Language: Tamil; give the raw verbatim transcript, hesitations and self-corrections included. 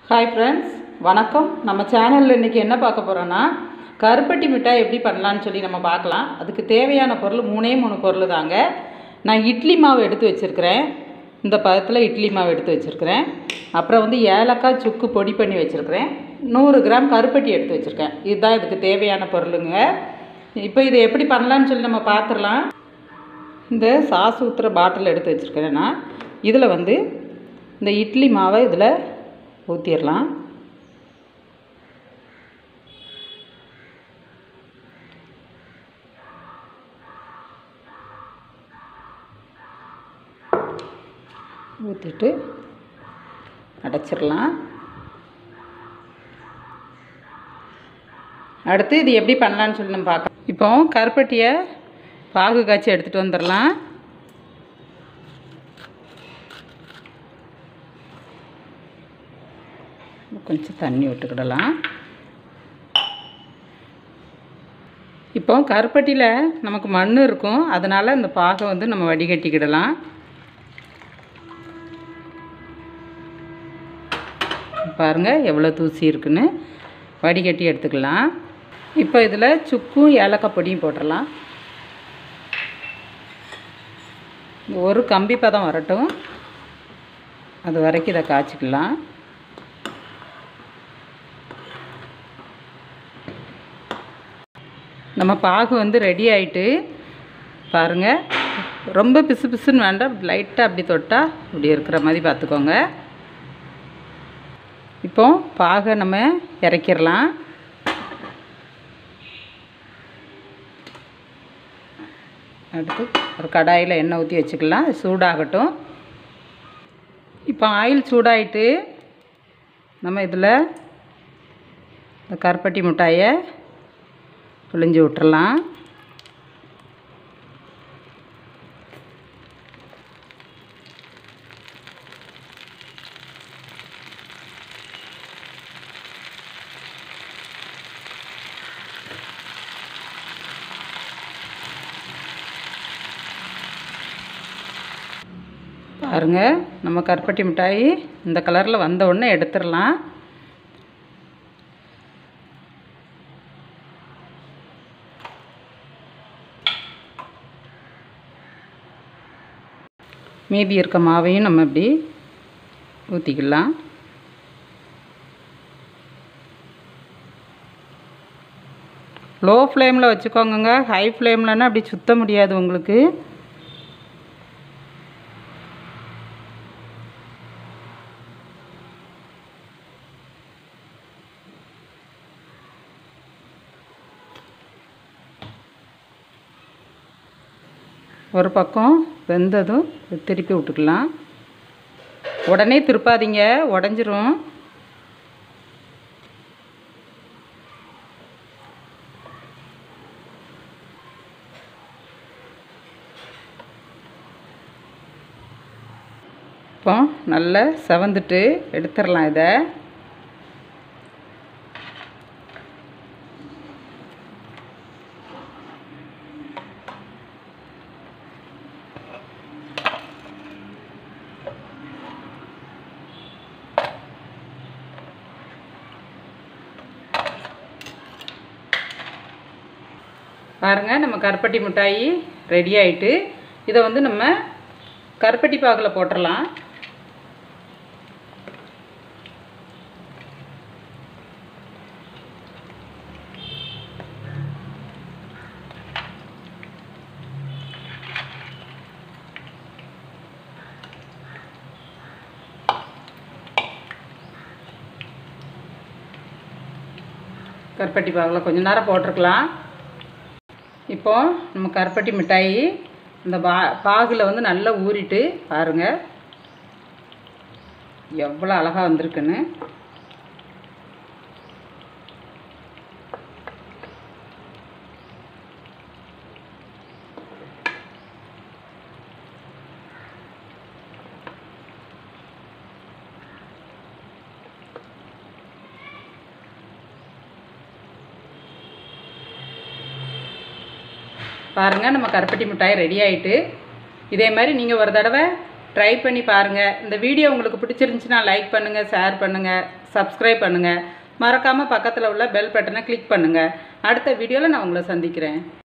ஹாய் ஃப்ரெண்ட்ஸ், வணக்கம். நம்ம சேனலில் இன்றைக்கி என்ன பார்க்க போகிறோன்னா, கருப்பட்டி மிட்டாய் எப்படி பண்ணலான்னு சொல்லி நம்ம பார்க்கலாம். அதுக்கு தேவையான பொருள் மூணே மூணு பொருள் தாங்க. நான் இட்லி மாவு எடுத்து வச்சுருக்கிறேன். இந்த பதத்தில் இட்லி மாவு எடுத்து வச்சுருக்கிறேன். அப்புறம் வந்து ஏலக்காய் சுக்கு பொடி பண்ணி வச்சுருக்கிறேன். நூறு கிராம் கருப்பட்டி எடுத்து வச்சுருக்கேன். இதுதான் இதுக்கு தேவையான பொருளுங்க. இப்போ இதை எப்படி பண்ணலான்னு சொல்லி நம்ம பார்த்துடலாம். இந்த சாஸ் ஊற்றுற பாட்டில் எடுத்து வச்சுருக்கிறேன்னா, இதில் வந்து இந்த இட்லி மாவை இதில் ஊற்றிடலாம். ஊற்றிட்டு அடைச்சிடலாம். அடுத்து இது எப்படி பண்ணலான்னு சொல்லி நம்ம பார்க்கலாம். இப்போ கருப்பட்டியை பாகு காய்ச்சி எடுத்துகிட்டு வந்துடலாம். கொஞ்சம் தண்ணி விட்டுக்கிடலாம். இப்போ கருப்பட்டியில் நமக்கு மண் இருக்கும், அதனால் இந்த பாகை வந்து நம்ம வடிகட்டிக்கிடலாம். பாருங்கள் எவ்வளோ தூசி இருக்குன்னு வடிகட்டி எடுத்துக்கலாம். இப்போ இதில் சுக்கும் ஏலக்காய் பொடியும் போட்டுடலாம். ஒரு கம்பி பதம் வரட்டும், அது வரைக்கும் இதை காய்ச்சிக்கலாம். நம்ம பாகு வந்து ரெடி ஆகிட்டு பாருங்கள். ரொம்ப பிசு பிசுன்னு வேண்டாம், லைட்டாக அப்படி தொட்டால் இப்படி இருக்கிற மாதிரி பார்த்துக்கோங்க. இப்போ பாகை நம்ம இறக்கிடலாம். அடுத்து ஒரு கடாயில் எண்ணெய் ஊற்றி வச்சுக்கலாம், சூடாகட்டும். இப்போ ஆயில் சூடாகிட்டு நம்ம இதில் இந்த கருப்பட்டி மிட்டாயை புழிஞ்சு விட்டுறலாம். பாருங்கள், நம்ம கருப்பட்டி மிட்டாய் இந்த கலரில் வந்த உடனே எடுத்துடலாம். மீதி இருக்க மாவையும் நம்ம இப்படி ஊற்றிக்கலாம். லோ ஃப்ளேமில் வச்சுக்கோங்க, ஹை ஃப்ளேம்லன்னா அப்படி சுத்த முடியாது உங்களுக்கு. ஒரு பக்கம் வெந்ததும் திருப்பி விட்டுக்கலாம். உடனே திருப்பாதீங்க, உடஞ்சிரும். இப்போ நல்லா செவந்துட்டு எடுத்துடலாம். இதை பாருங்கள், நம்ம கருப்பட்டி மிட்டாய் ரெடி ஆகிட்டு இதை வந்து நம்ம கருப்பட்டி பாகில் போட்டுடலாம். கருப்பட்டி பாகில் கொஞ்ச நேரம் போட்டிருக்கலாம். இப்போ நம்ம கருப்பட்டி மிட்டாய் இந்த பா பாகில் வந்து நல்லா ஊறிட்டு பாருங்கள் எவ்வளோ அழகாக வந்திருக்குன்னு. பாருங்கள், நம்ம கருப்பட்டி மிட்டாய் ரெடி ஆகிட்டு. இதே மாதிரி நீங்கள் ஒரு தடவை ட்ரை பண்ணி பாருங்கள். இந்த வீடியோ உங்களுக்கு பிடிச்சிருந்துச்சுன்னா லைக் பண்ணுங்கள், ஷேர் பண்ணுங்கள், சப்ஸ்கிரைப் பண்ணுங்கள். மறக்காமல் பக்கத்தில் உள்ள பெல் பட்டனை கிளிக் பண்ணுங்கள். அடுத்த வீடியோவில் நான் உங்களை சந்திக்கிறேன்.